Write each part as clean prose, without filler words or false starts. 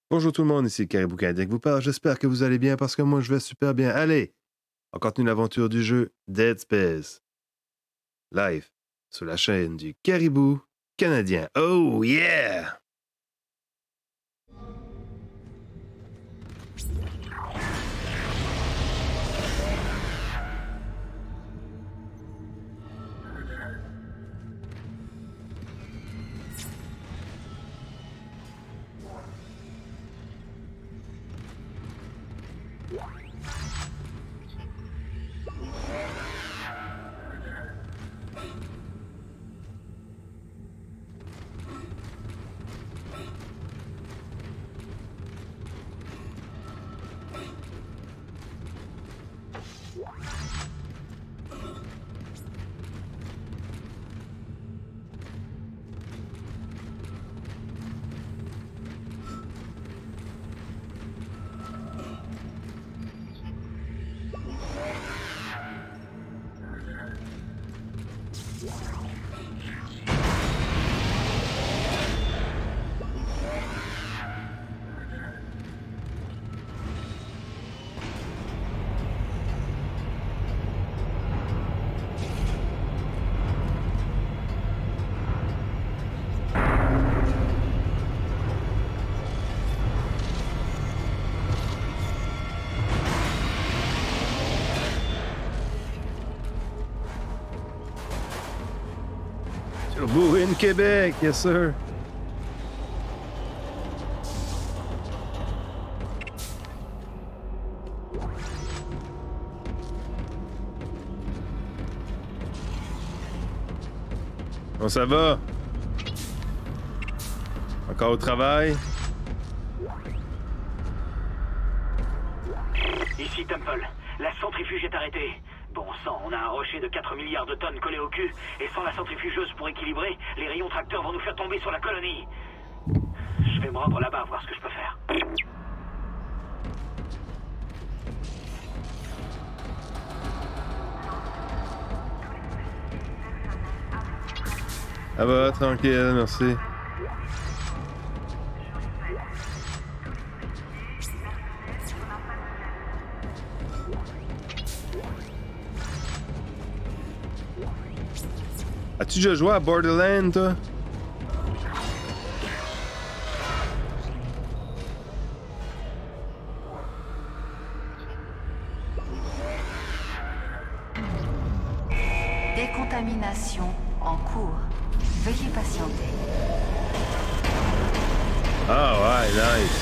Bonjour tout le monde, ici Caribou Canadien qui vous parle. J'espère que vous allez bien parce que moi je vais super bien. Allez, on continue l'aventure du jeu Dead Space. Live sur la chaîne du Caribou Canadien. Oh yeah! Bourrine Québec, yes sir. Bon, ça va? Encore au travail? Ici Temple. La centrifuge est arrêtée. Bon sang, on a un rocher de 4 milliards de tonnes collé au cul, et sans la centrifugeuse pour équilibrer, les rayons tracteurs vont nous faire tomber sur la colonie. Je vais me rendre là-bas, voir ce que je peux faire. Ça va, tranquille, merci. As-tu déjà joué à Borderlands, toi? Décontamination en cours. Veuillez patienter. Ah ouais, nice.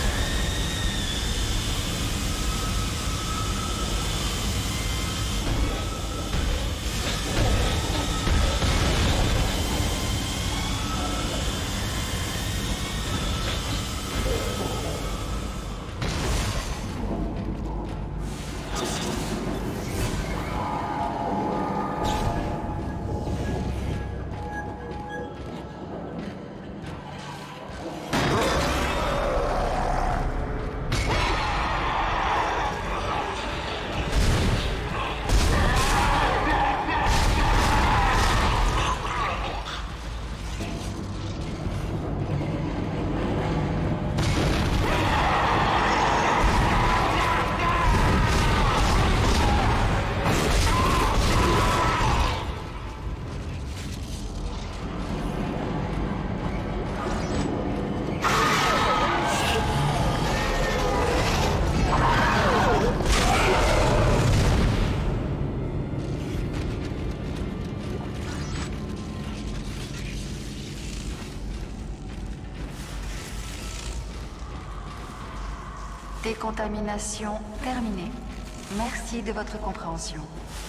Décontamination terminée. Merci de votre compréhension.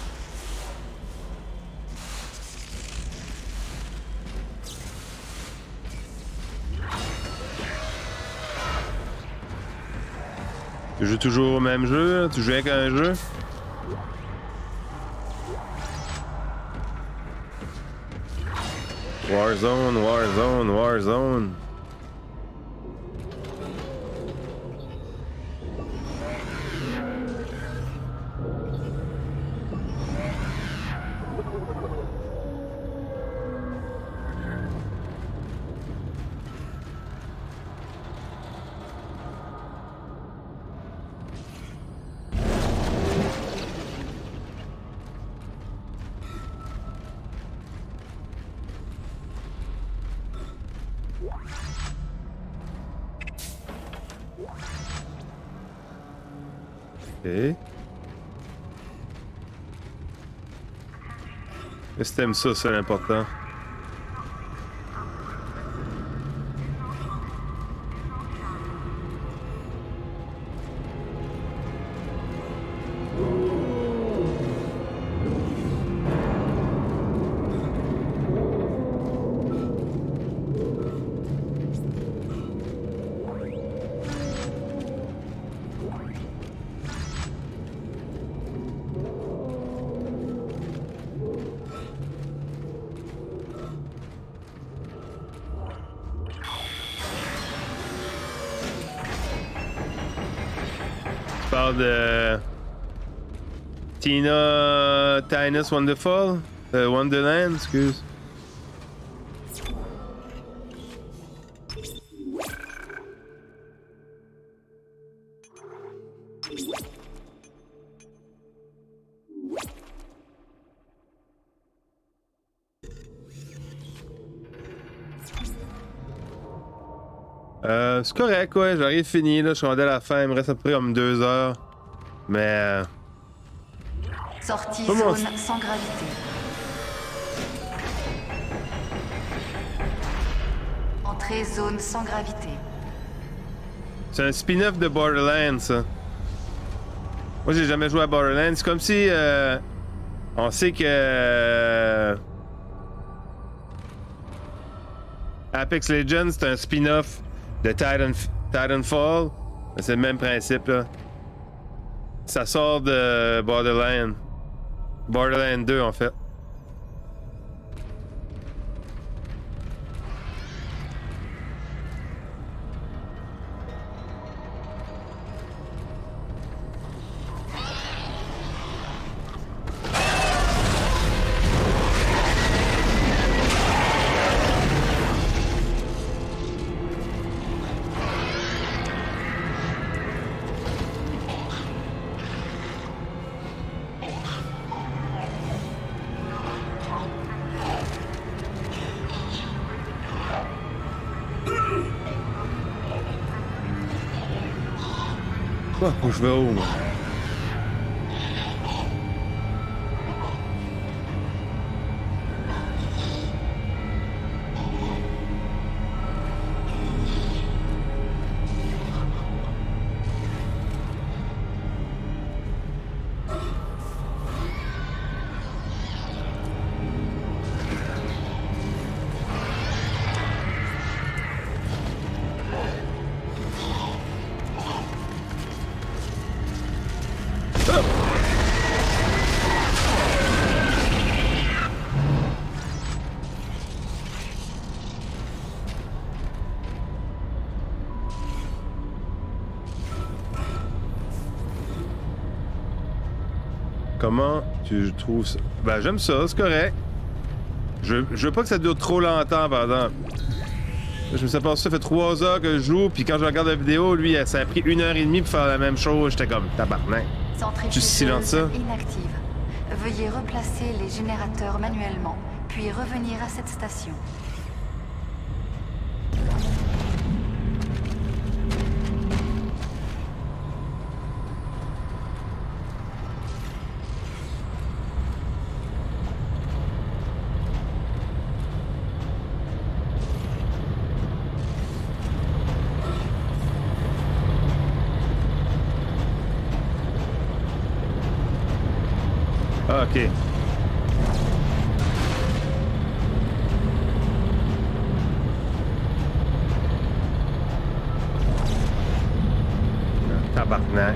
Tu joues toujours au même jeu? Tu joues avec un jeu? Warzone, Warzone, Warzone. Ok. Est-ce que t'aimes ça, c'est l'important? Parle de Tina's Wonderful, Wonderland, excuse. C'est correct, ouais, j'arrive fini, là, je suis rendu à la fin, il me reste à peu près comme 2 heures. Mais... Sortie Comment zone sans gravité. Entrée zone sans gravité. C'est un spin-off de Borderlands, ça. Moi, j'ai jamais joué à Borderlands. C'est comme si... on sait que... Apex Legends, c'est un spin-off de Titanfall. C'est le même principe, là. Ça sort de Borderlands. Borderlands 2, en fait. Quoi? Où je vais où, moi? Comment tu trouves ça? Ben, j'aime ça, c'est correct. Je veux pas que ça dure trop longtemps, par exemple. Je me suis aperçu, ça fait 3 heures que je joue, puis quand je regarde la vidéo, lui, ça a pris 1h30 pour faire la même chose. J'étais comme, tabarnak. Tu silences ça? Inactive. Veuillez replacer les générateurs manuellement, puis revenir à cette station. Ah, ok. Tabarnak.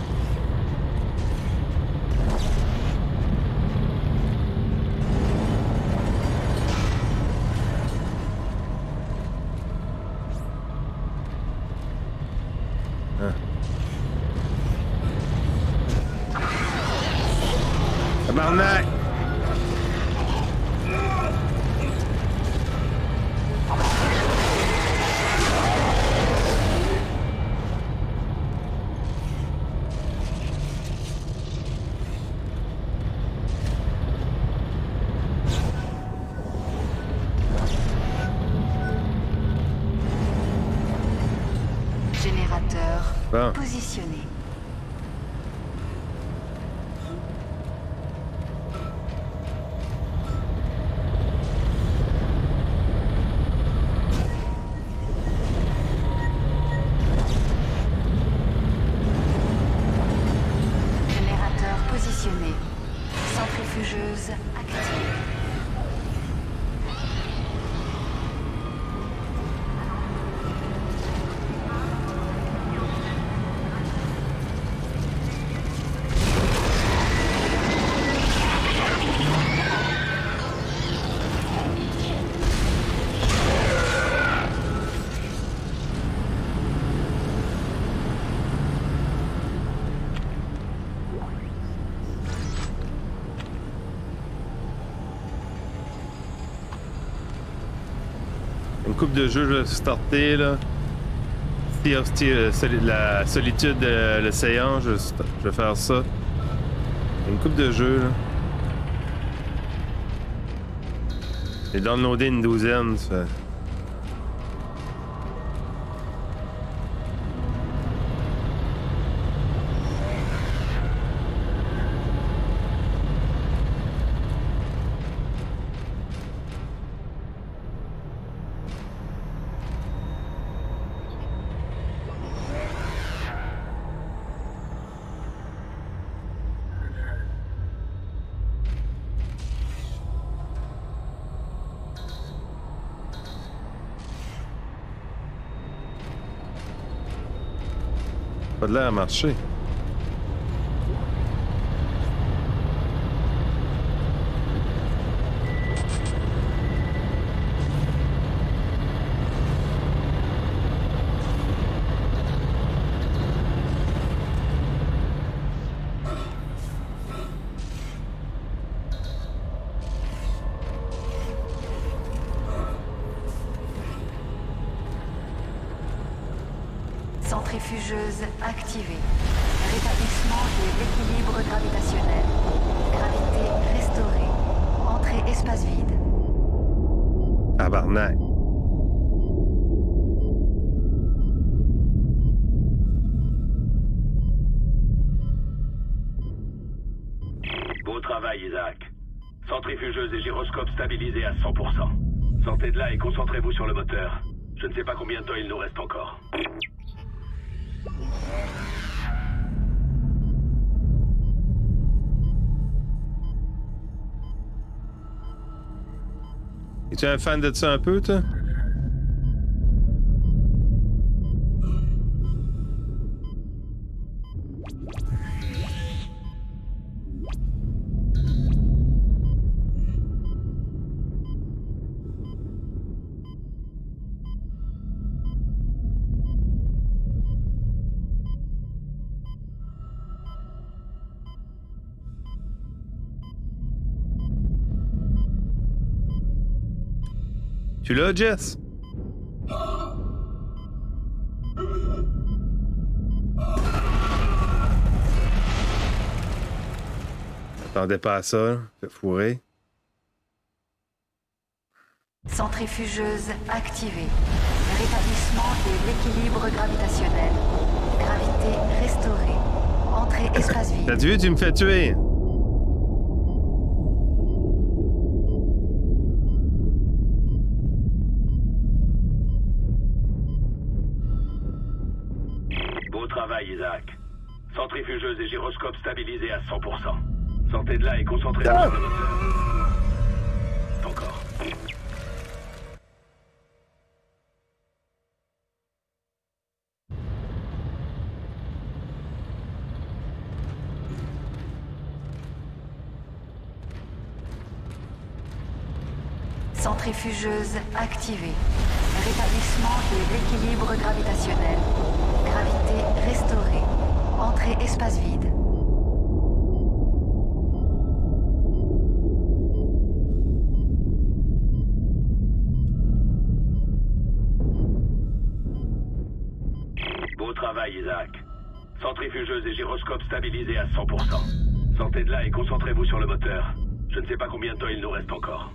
Tabarnak! Générateur Bon. positionné. Générateur positionné. Centrifugeuse active. Une coupe de jeux, je vais starter, là. La solitude de l'océan, je vais faire ça. Une coupe de jeux, là. J'ai downloadé une douzaine, ça fait... Pas de l'air à marcher. Centrifugeuse activée. Rétablissement de l'équilibre gravitationnel. Gravité restaurée. Entrée espace vide. Tabarnak. Beau travail, Isaac. Centrifugeuse et gyroscope stabilisés à 100%. Sortez de là et concentrez-vous sur le moteur. Je ne sais pas combien de temps il nous reste encore. Es-tu un fan de ça un peu, toi? Tu l'as, Jess? M'attendais pas à ça, là. Fait fourrer. Centrifugeuse activée. Rétablissement de l'équilibre gravitationnel. Gravité restaurée. Entrée espace vide. T'as vu, tu me fais tuer! Beau travail, Isaac. Centrifugeuse et gyroscope stabilisés à 100%. Sortez de là et concentrez-vous sur le moteur. Encore. Centrifugeuse activée. Rétablissement de l'équilibre gravitationnel. Gravité restaurée. Entrée espace vide. Beau travail, Isaac. Centrifugeuse et gyroscope stabilisés à 100%. Sortez de là et concentrez-vous sur le moteur. Je ne sais pas combien de temps il nous reste encore.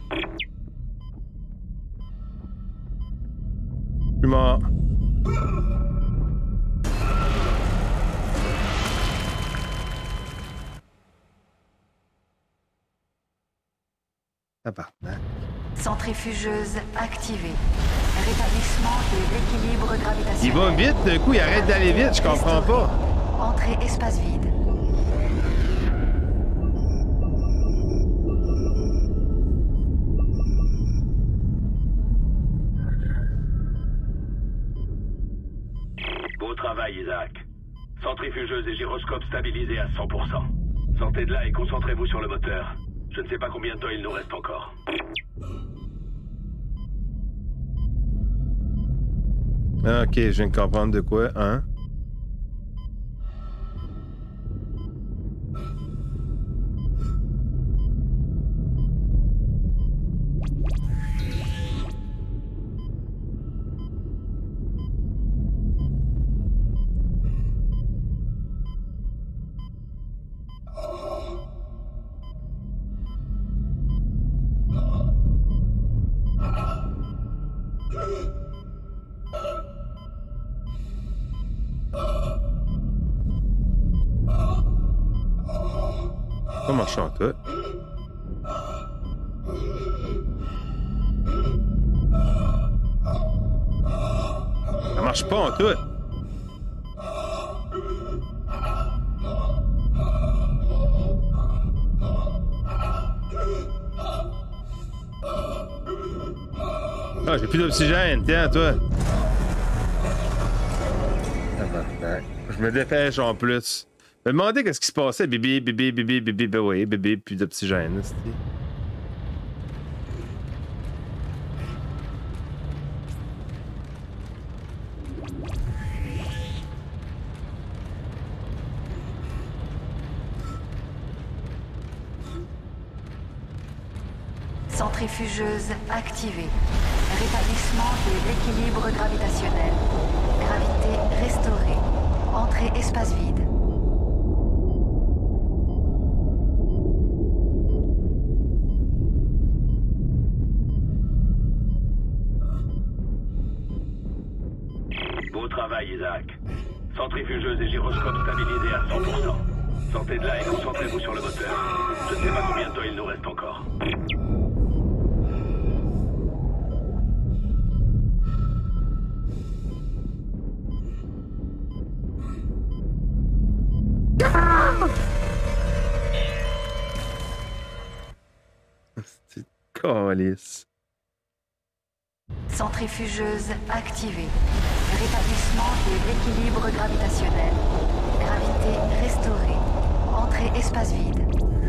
Je suis mort. Tabarnak. Centrifugeuse activée. Rétablissement de l'équilibre gravitationnel. Il va vite, d'un coup, il arrête d'aller vite, je comprends pas. Entrée espace vide. Beau travail, Isaac. Centrifugeuse et gyroscope stabilisés à 100%. Sortez de là et concentrez-vous sur le moteur. Je ne sais pas combien de temps il nous reste encore. Ah, ok, je viens de comprendre de quoi, hein? Ça marche en tout. Ça marche pas en tout. Ah, j'ai plus d'oxygène, tiens, toi. Je me dépêche en plus. Je me demandais qu'est-ce qui se passait. Bébé, ben oui, bébé, plus d'oxygène. Centrifugeuse activée. Rétablissement de l'équilibre gravitationnel. Gravité restaurée. Entrée espace vide. Beau travail, Isaac. Centrifugeuse et gyroscope stabilisés à 100%. Sortez de là et concentrez-vous sur le moteur. Je ne sais pas combien de temps il nous reste encore. C'est calice. Centrifugeuse activée. Rétablissement de l'équilibre gravitationnel. Gravité restaurée. Entrée espace vide.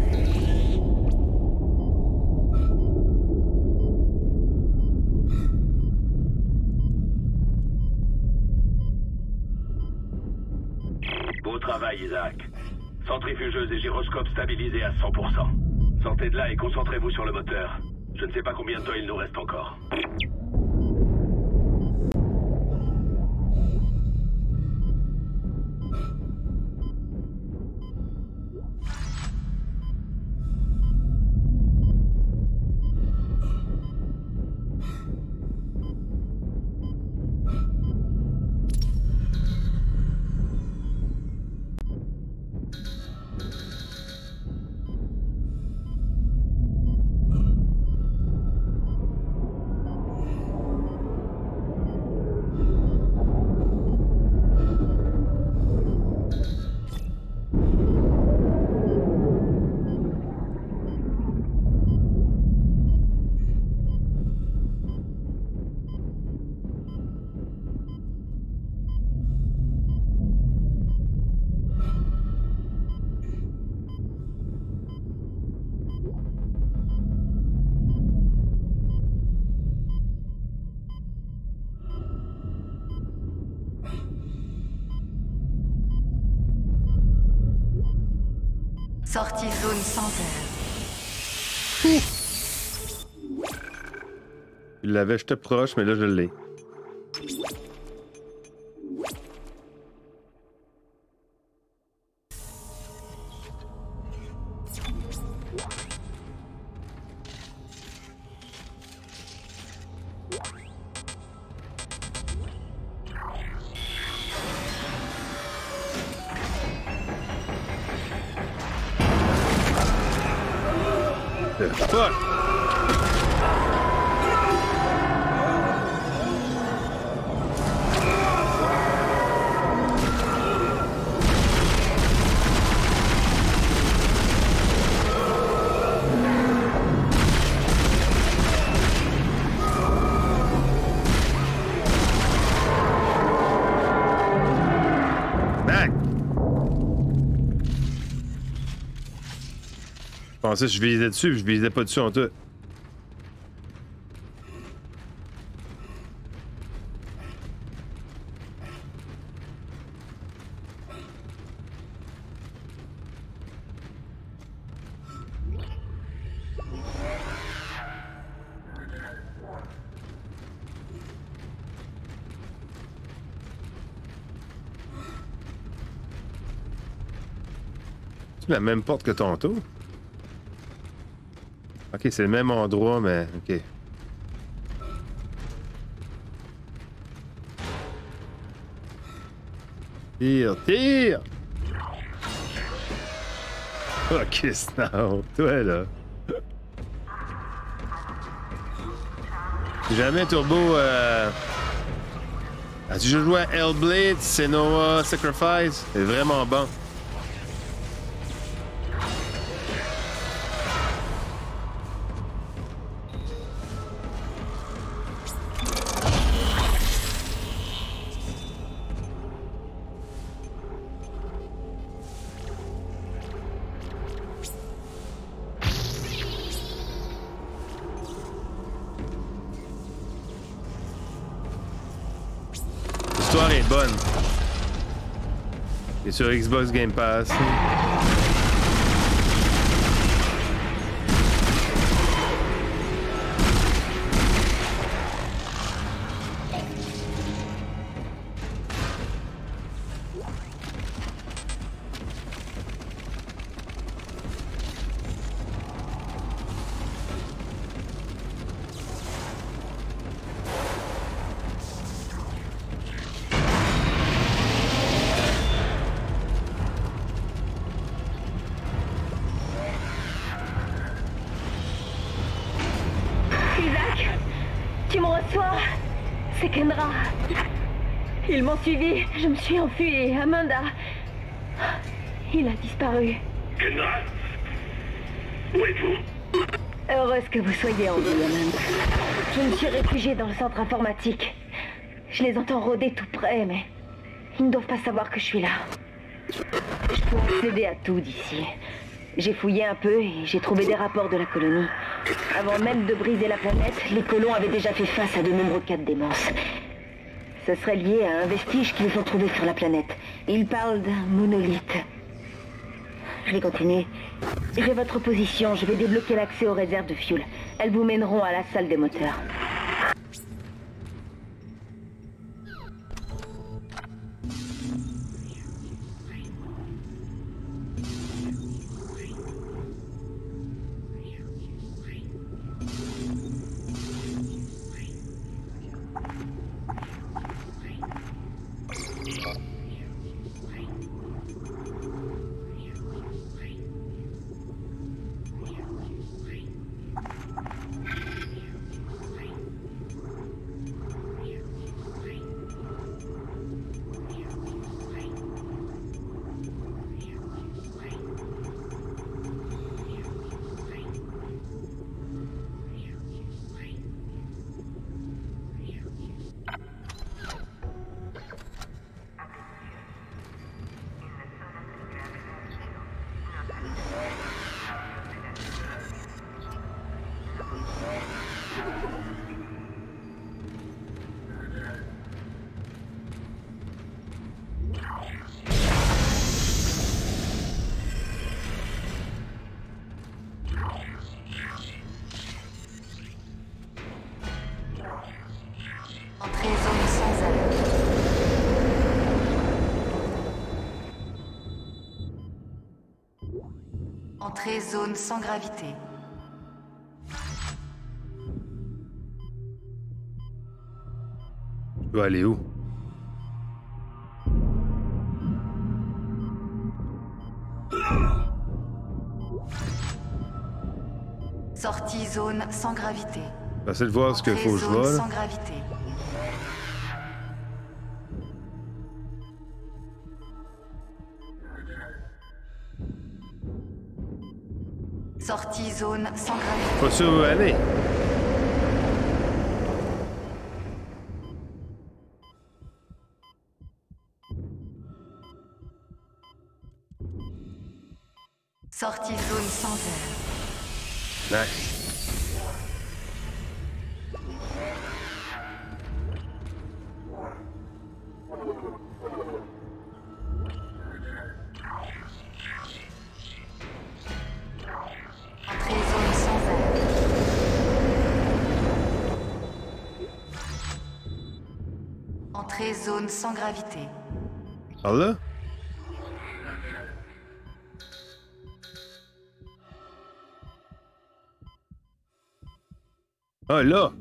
Beau travail, Isaac. Centrifugeuse et gyroscope stabilisés à 100%. Sortez de là et concentrez-vous sur le moteur. Je ne sais pas combien de temps il nous reste encore. Sortie zone sans air. Il l'avait, j'étais proche, mais là, je l'ai. Fuck! Comment ça, je visais dessus, puis je visais pas dessus en tout. C'est la même porte que tantôt? Ok, c'est le même endroit, mais ok. Tire, tire! Ok, Snow, toi là. Si jamais Turbo. As-tu déjà joué à Hellblade, Senua Sacrifice? C'est vraiment bon. L'histoire est bonne. Et sur Xbox Game Pass. Tu me reçois? C'est Kendra. Ils m'ont suivi. Je me suis enfuie et Amanda... Il a disparu. Kendra? Où êtes-vous? Heureuse que vous soyez en vie, Amanda. Je me suis réfugiée dans le centre informatique. Je les entends rôder tout près, mais... Ils ne doivent pas savoir que je suis là. Je peux accéder à tout d'ici. J'ai fouillé un peu et j'ai trouvé des rapports de la colonie. Avant même de briser la planète, les colons avaient déjà fait face à de nombreux cas de démence. Ce serait lié à un vestige qu'ils ont trouvé sur la planète. Ils parlent d'un monolithe. Je vais continuer. J'ai votre position, je vais débloquer l'accès aux réserves de fuel. Elles vous mèneront à la salle des moteurs. Entrée zone sans alerte. Entrée zone sans gravité. Je dois aller où? Sortie zone sans gravité. J'essaie de voir ce qu'il faut que je Entrée vois. zone Là. sans gravité. Sortie zone sans gravité. Pas sûr où aller. Sortie zone sans air. Nice. Entrée zone sans air. Entrée zone sans gravité. Par là? Ah, là!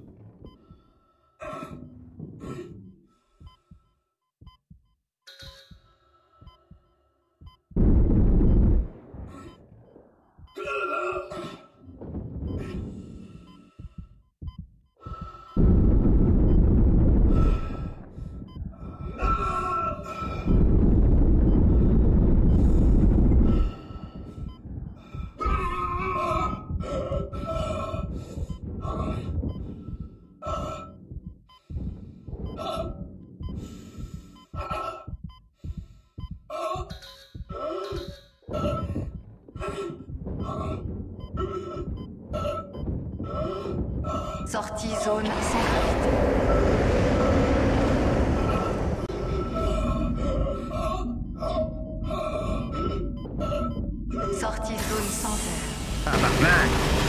Sortie zone sans gravité. Sortie zone sans air. Tabarnak!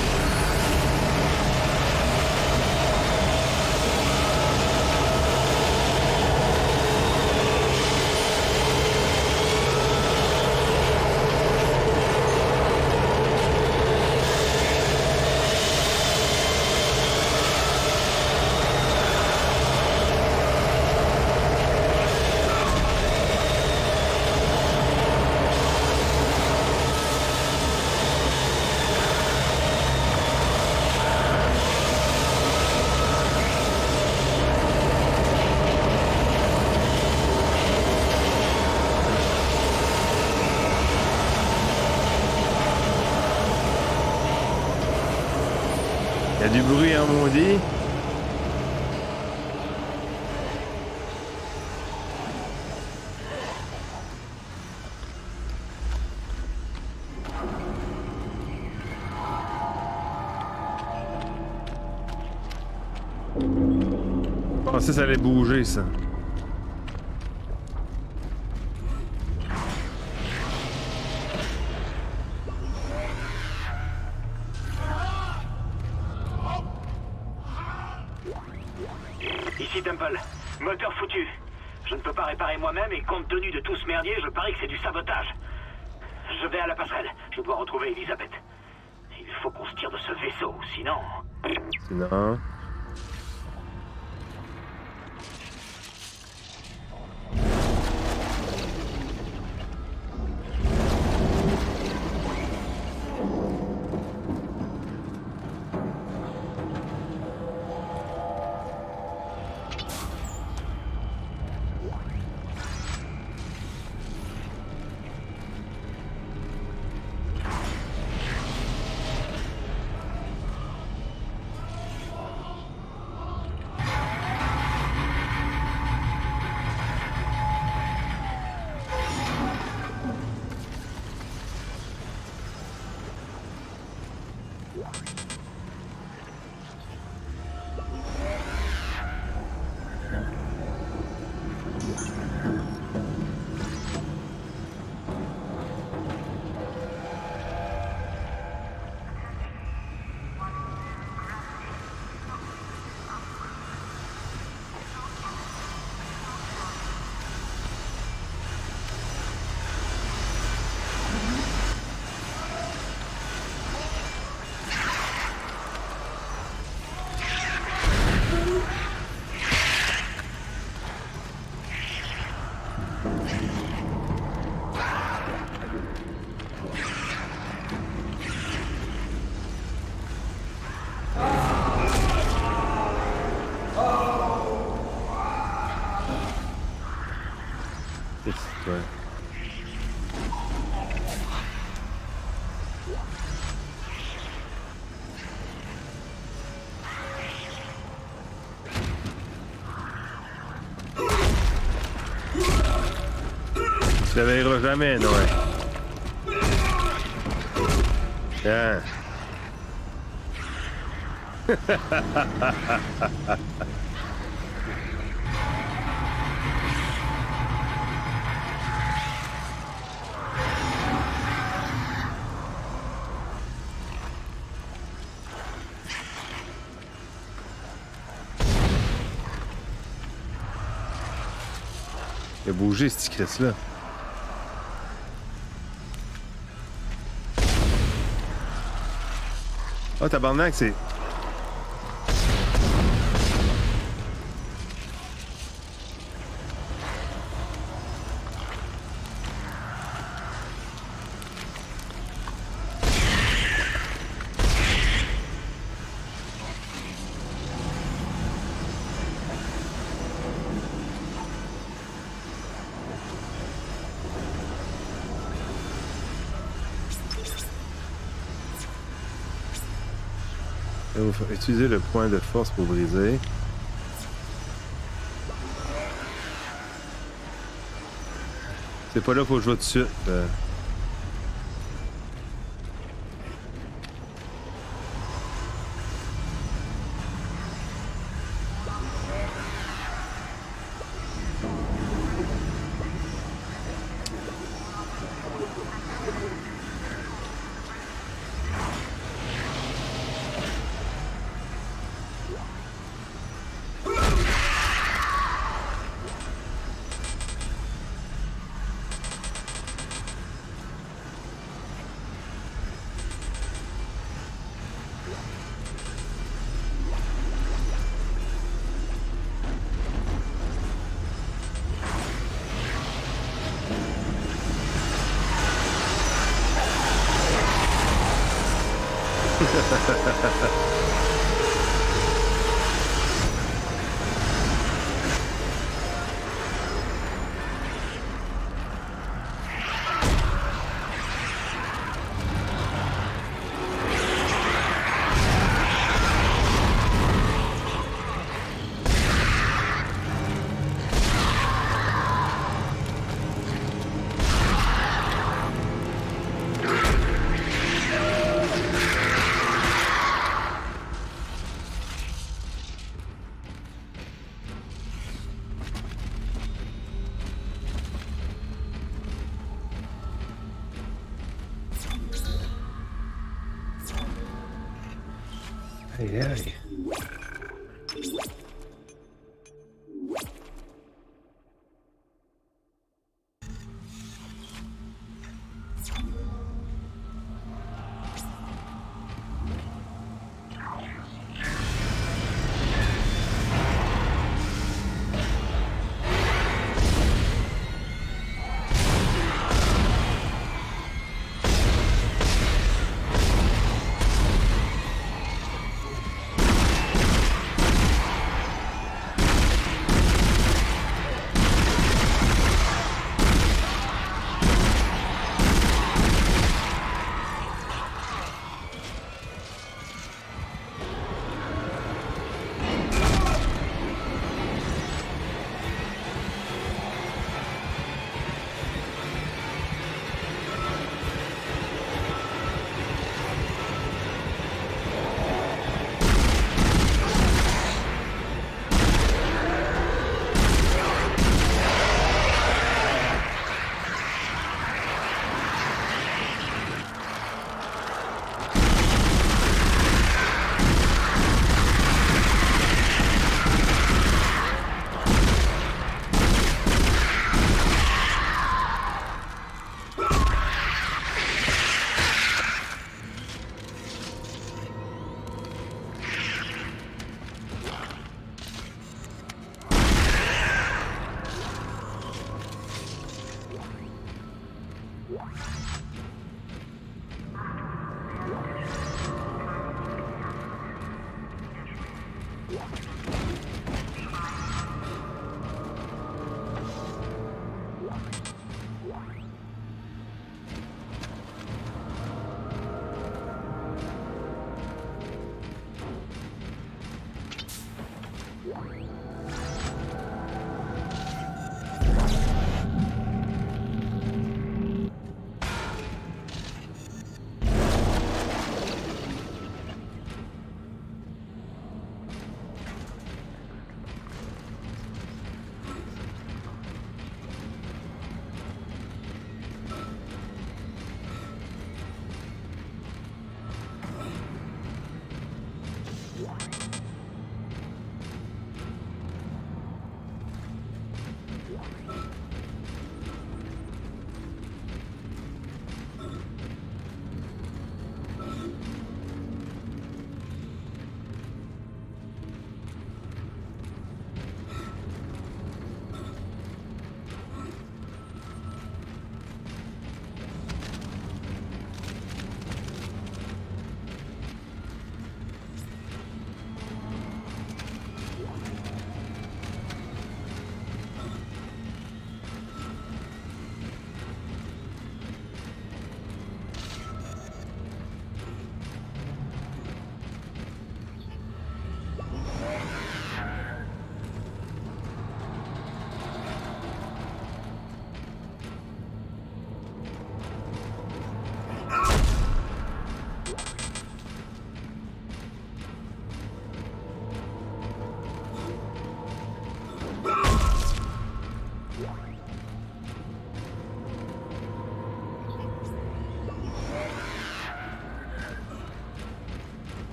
Il y a du bruit, hein, maudit. Je pensais que ça allait bouger, ça. Ici Temple. Moteur foutu. Je ne peux pas réparer moi-même et compte tenu de tout ce merdier, je parie que c'est du sabotage. Je vais à la passerelle. Je dois retrouver Elisabeth. Il faut qu'on se tire de ce vaisseau, sinon... Sinon... Ouais. Tu te réveilleras jamais, Noé. Tiens. Il a bougé, ce Chris-là. Oh, tabarnak, c'est... Il faut utiliser le point de force pour briser. C'est pas là qu'il faut jouer tout de suite. Aïe, aïe.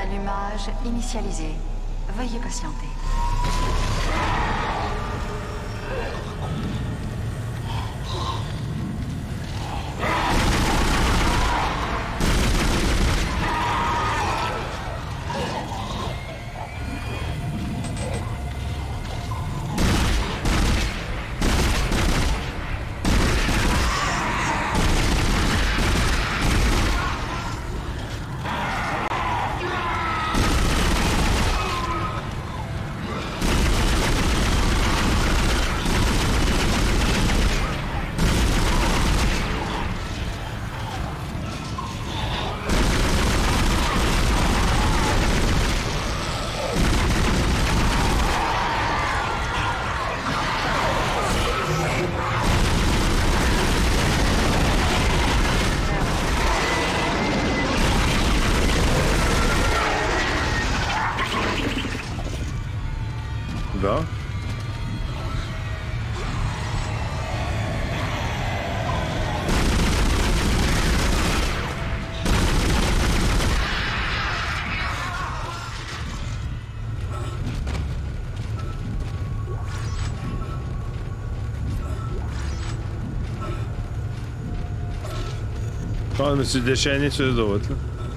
Allumage initialisé. Veuillez patienter. Bon. Je me suis déchaîné sur les autres, là.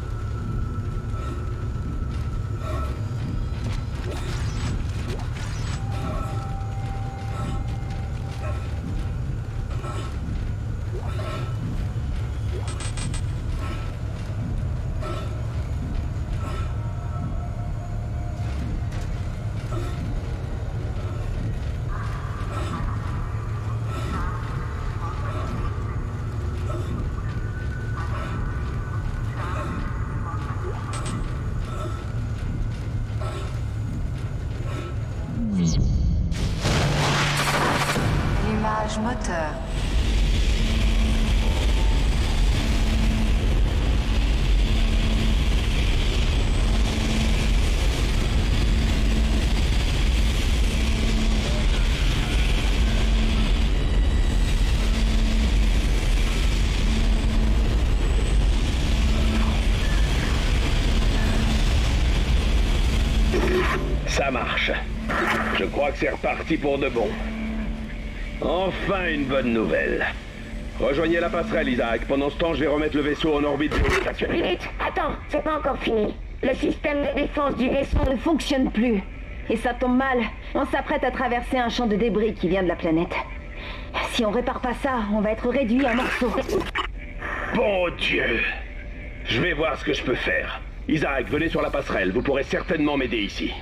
Allumage moteur. Ça marche. Je crois que c'est reparti pour de bon. Enfin une bonne nouvelle. Rejoignez la passerelle, Isaac. Pendant ce temps, je vais remettre le vaisseau en orbite géostationnelle. Vite, attends, c'est pas encore fini. Le système de défense du vaisseau ne fonctionne plus. Et ça tombe mal. On s'apprête à traverser un champ de débris qui vient de la planète. Si on répare pas ça, on va être réduit en morceaux. Bon Dieu. Je vais voir ce que je peux faire. Isaac, venez sur la passerelle. Vous pourrez certainement m'aider ici.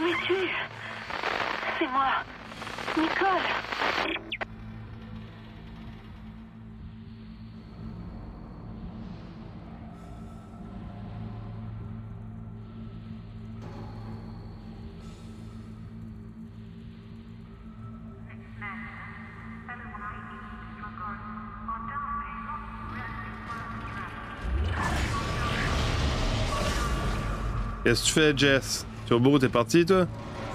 Où es-tu? C'est moi, Nicole. Qu'est-ce que tu fais, Jess? Turbo, t'es parti, toi?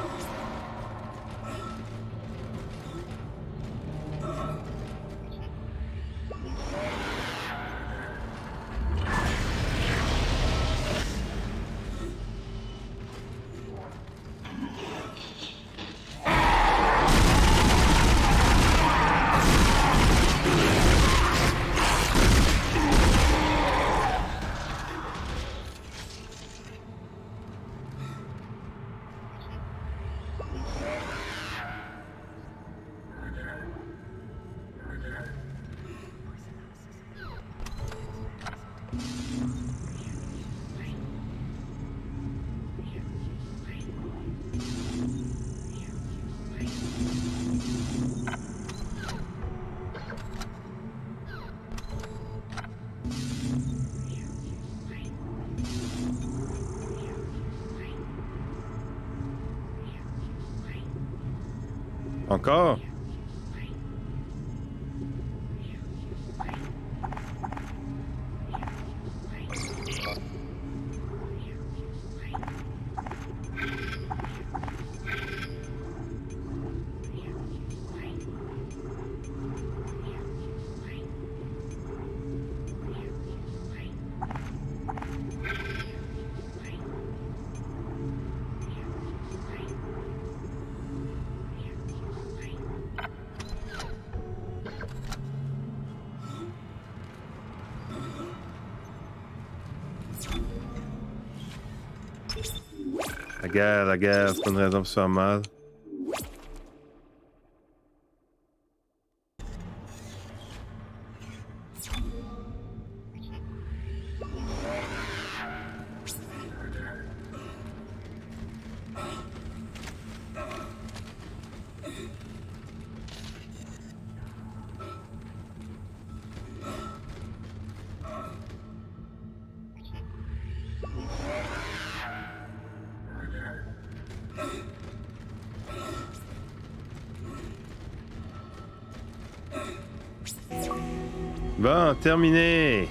Encore? La guerre, c'est pas une raison pour se faire mal. Bon, terminé.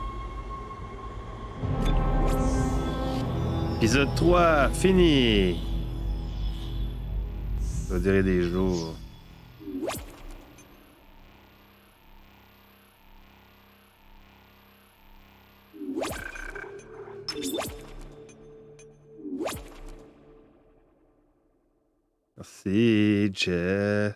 Épisode 3, fini. Ça va durer des jours. Merci, Jeff.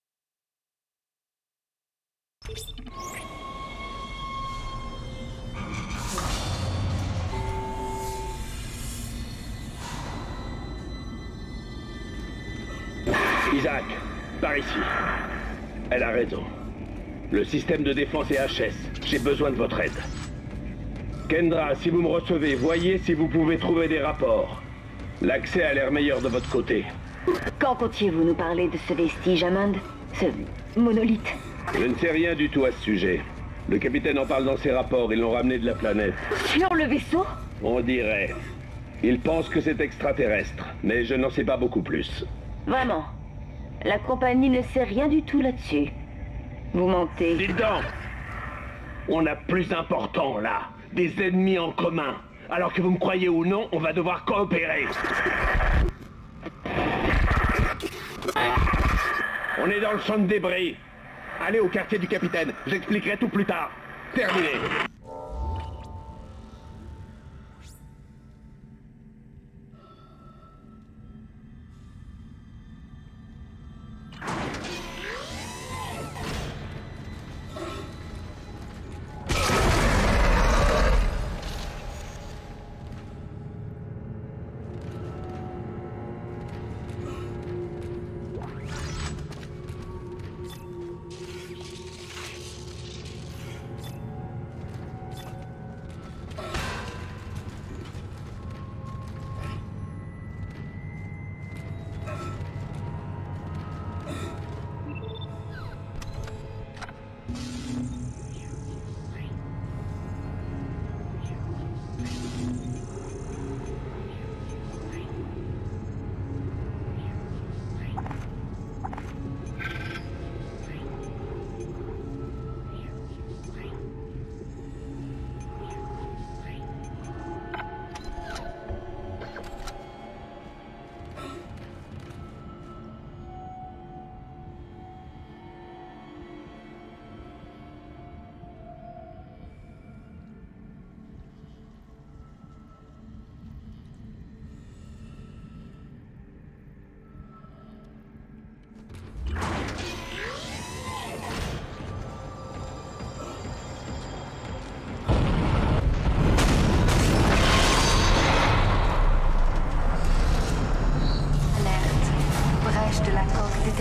Isaac, par ici. Elle a raison. Le système de défense est HS. J'ai besoin de votre aide. Kendra, si vous me recevez, voyez si vous pouvez trouver des rapports. L'accès a l'air meilleur de votre côté. Quand comptiez-vous nous parler de ce vestige, Hammond? Ce monolithe? Je ne sais rien du tout à ce sujet. Le capitaine en parle dans ses rapports, ils l'ont ramené de la planète. Sur le vaisseau? On dirait. Il pense que c'est extraterrestre, mais je n'en sais pas beaucoup plus. Vraiment? La compagnie ne sait rien du tout là-dessus. Vous mentez. Dites donc! On a plus important, là. Des ennemis en commun. Alors que vous me croyez ou non, on va devoir coopérer. On est dans le champ de débris. Allez au quartier du capitaine. J'expliquerai tout plus tard. Terminé.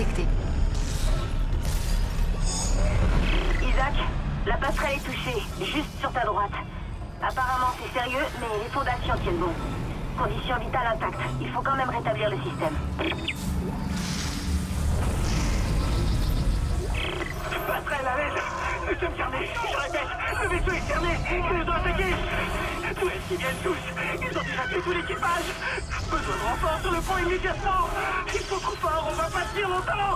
détecté. Isaac, la passerelle est touchée, juste sur ta droite. Apparemment c'est sérieux, mais les fondations tiennent bon. Conditions vitales intactes. Il faut quand même rétablir le système. Passerelle à l'aide. Nous sommes cernés. Je répète, le vaisseau est cerné. Ils nous ont attaqués. D'où est-ce qu'ils viennent tous? Ils ont déjà tué tout l'équipage. Besoin de renfort sur le pont immédiatement. Ils sont trop forts, on va pas tenir longtemps.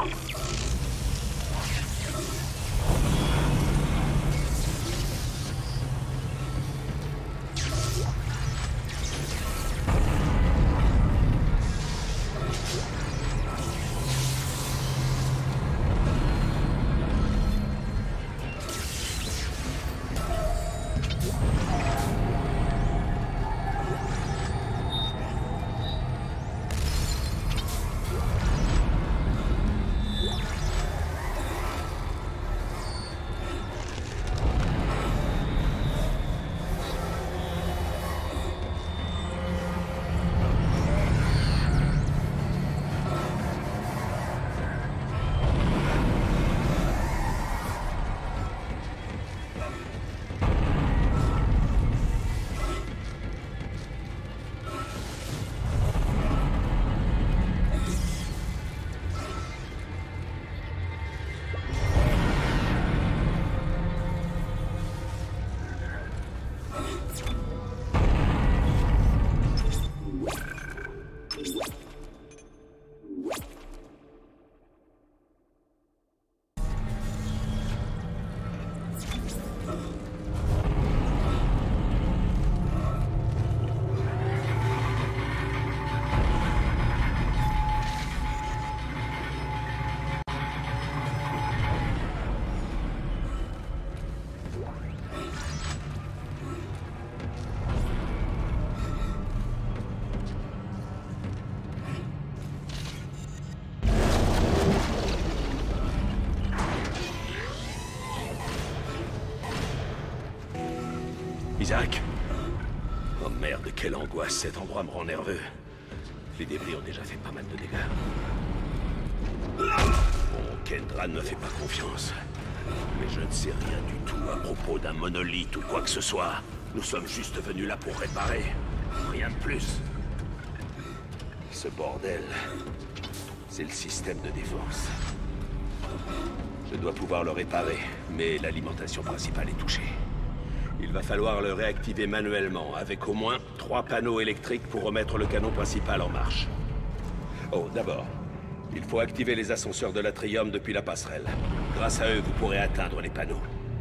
Isaac? Oh merde, quelle angoisse, cet endroit me rend nerveux. Les débris ont déjà fait pas mal de dégâts. Bon, Kendra ne me fait pas confiance. Mais je ne sais rien du tout à propos d'un monolithe ou quoi que ce soit. Nous sommes juste venus là pour réparer. Rien de plus. Ce bordel, c'est le système de défense. Je dois pouvoir le réparer, mais l'alimentation principale est touchée. Il va falloir le réactiver manuellement, avec au moins 3 panneaux électriques pour remettre le canon principal en marche. Oh, d'abord, il faut activer les ascenseurs de l'Atrium depuis la passerelle. Grâce à eux, vous pourrez atteindre les panneaux.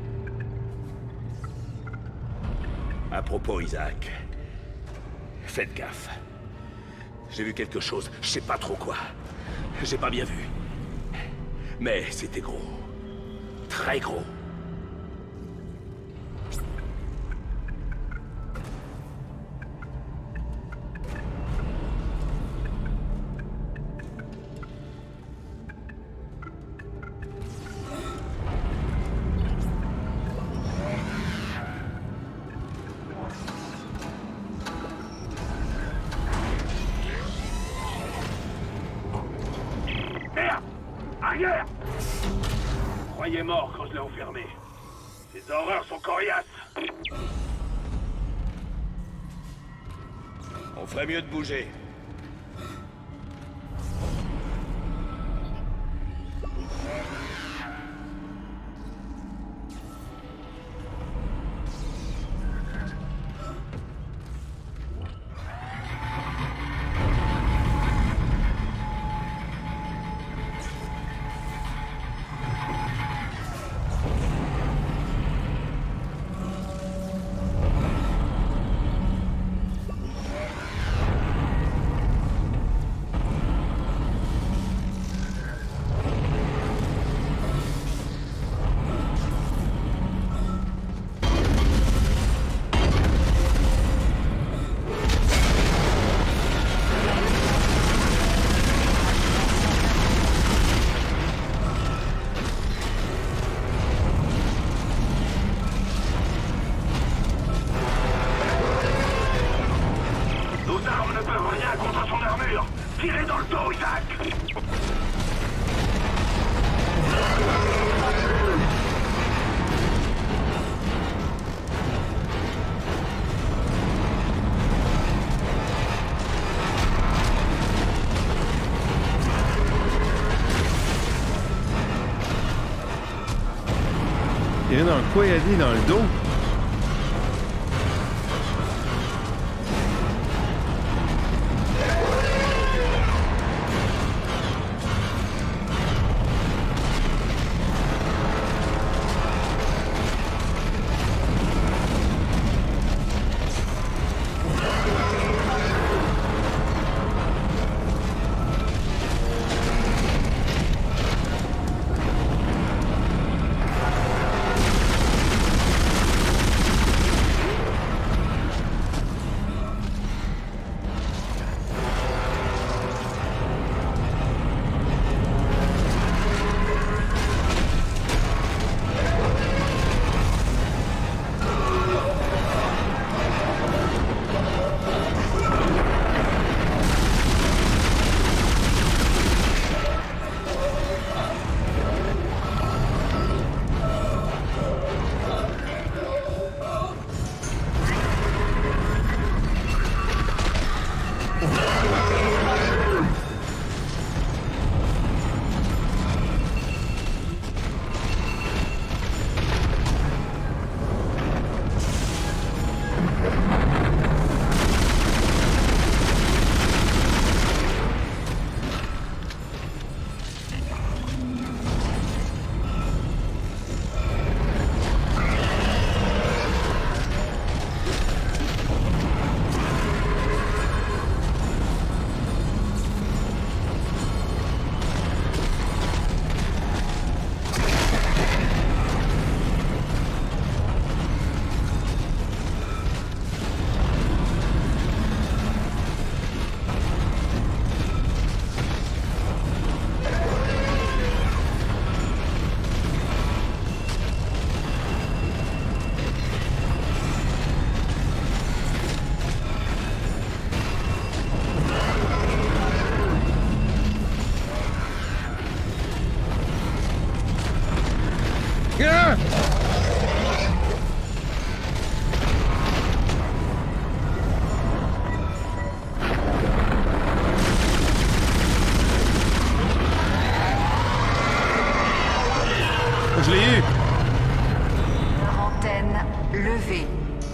À propos, Isaac, faites gaffe. J'ai vu quelque chose, je sais pas trop quoi. J'ai pas bien vu. Mais c'était gros. Très gros. Arrière! Croyez mort quand je l'ai enfermé. Ces horreurs sont coriaces. On ferait mieux de bouger. Nos armes ne peuvent rien contre son armure. Tirez dans le dos, Isaac! dans le poignardé dans le dos. Je l'ai eu. Antenne levée.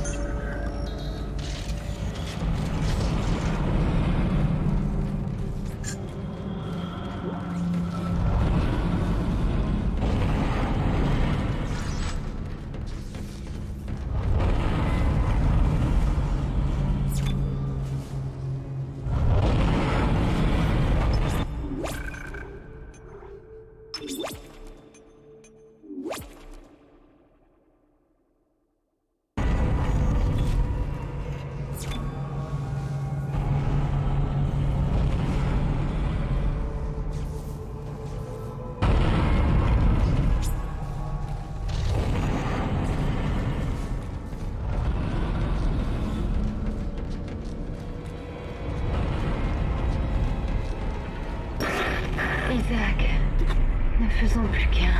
Isaac, ne faisons plus qu'un.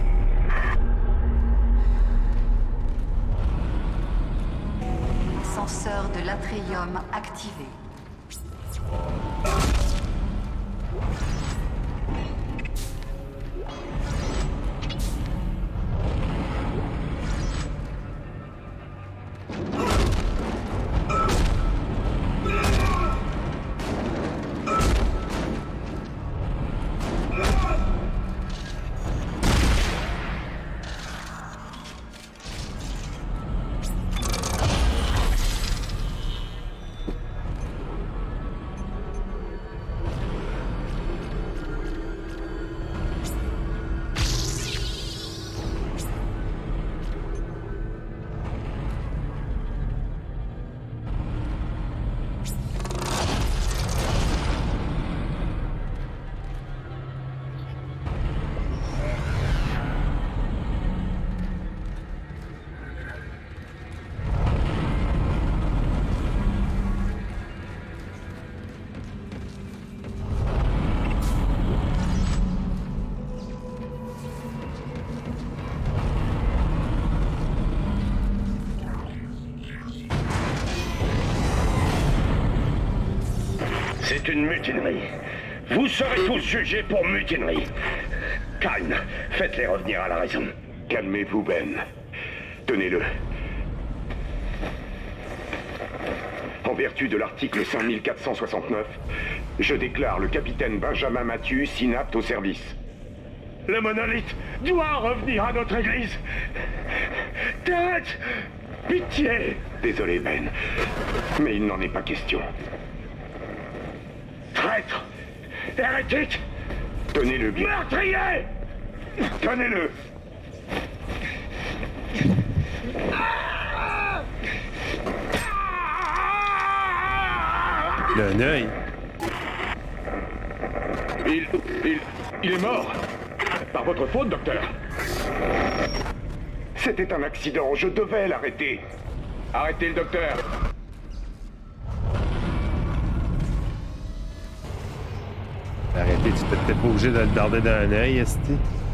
Senseur de l'atrium activé. C'est une mutinerie. Vous serez tous jugés pour mutinerie. Kane, faites-les revenir à la raison. Calmez-vous, Ben. Tenez-le. En vertu de l'article 5469, je déclare le capitaine Benjamin Mathius inapte au service. Le monolithe doit revenir à notre église. Tête! Pitié! Désolé, Ben, mais il n'en est pas question. Traître! Hérétique! Tenez-le bien. Meurtrier! Tenez-le! Il a un œil. Il est mort. Par votre faute, docteur. C'était un accident, je devais l'arrêter. Arrêtez le docteur. Arrêtez, tu t'es peut-être pas obligé de le darder dans un œil, esti.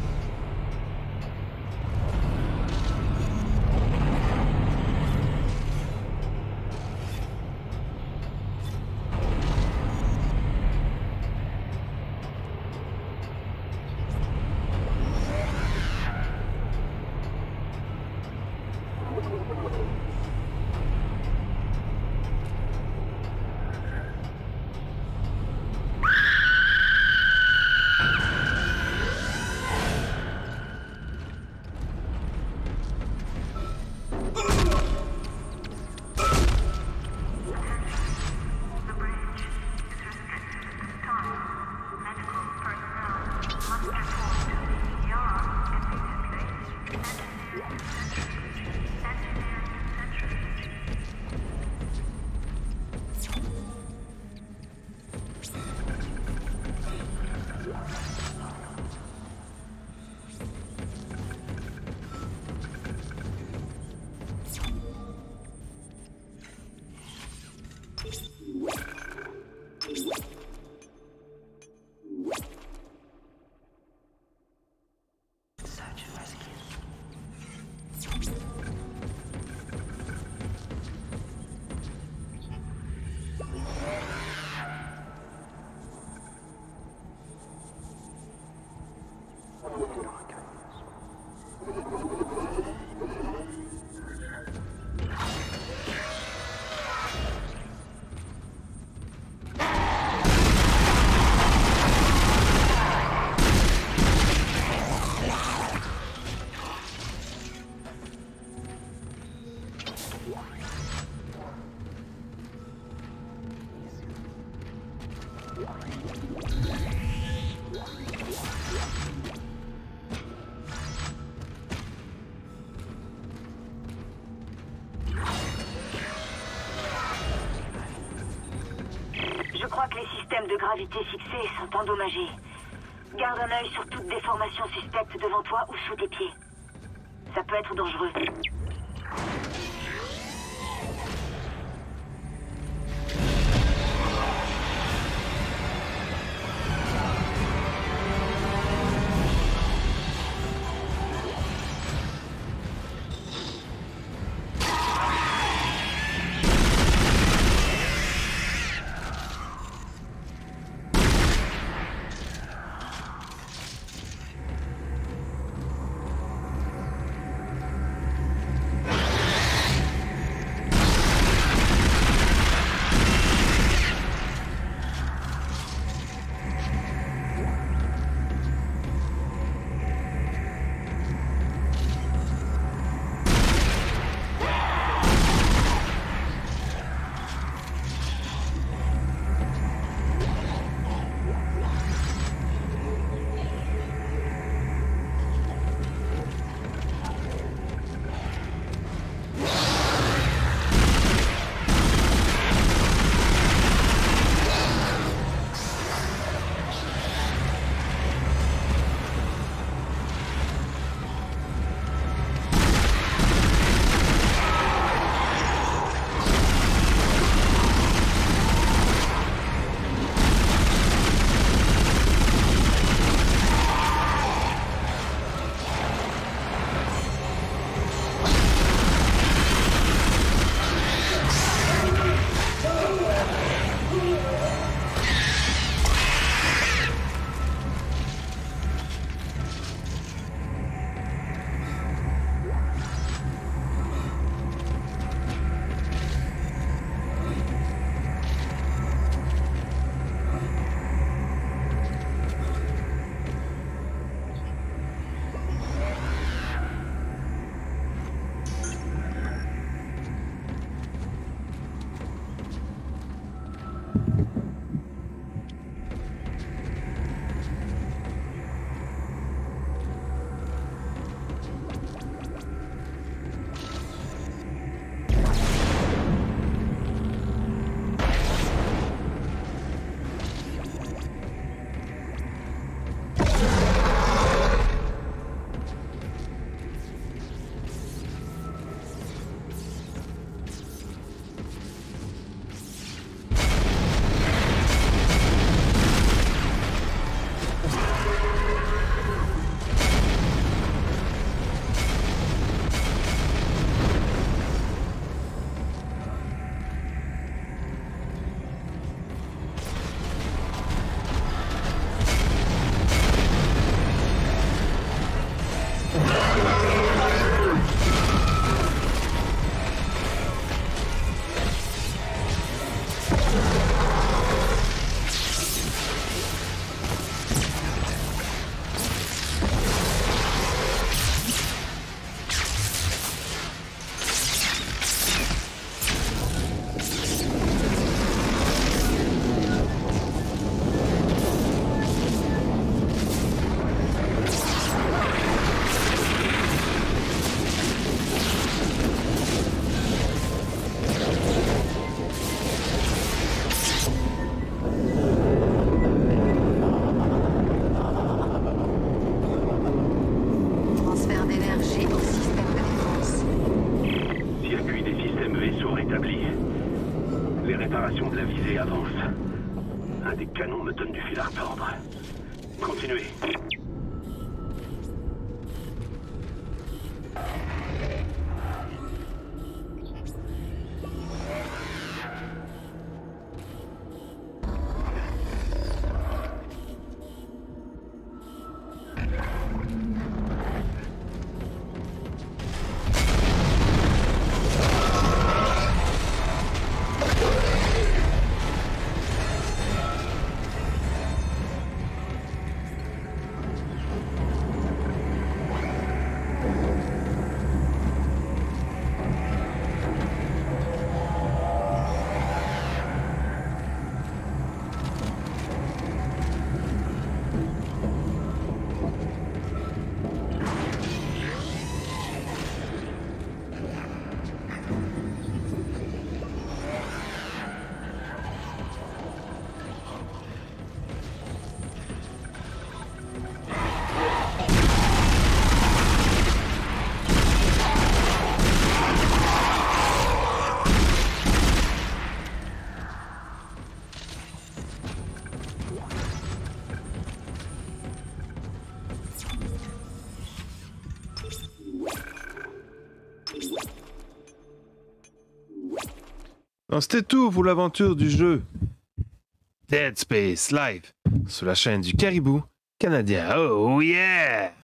Je crois que les systèmes de gravité fixés sont endommagés. Garde un œil sur toute déformation suspecte devant toi ou sous tes pieds. Ça peut être dangereux. La visée avance. Un des canons me donne du fil à retordre. Continuez. Donc, c'était tout pour l'aventure du jeu Dead Space Live sur la chaîne du Caribou canadien. Oh yeah!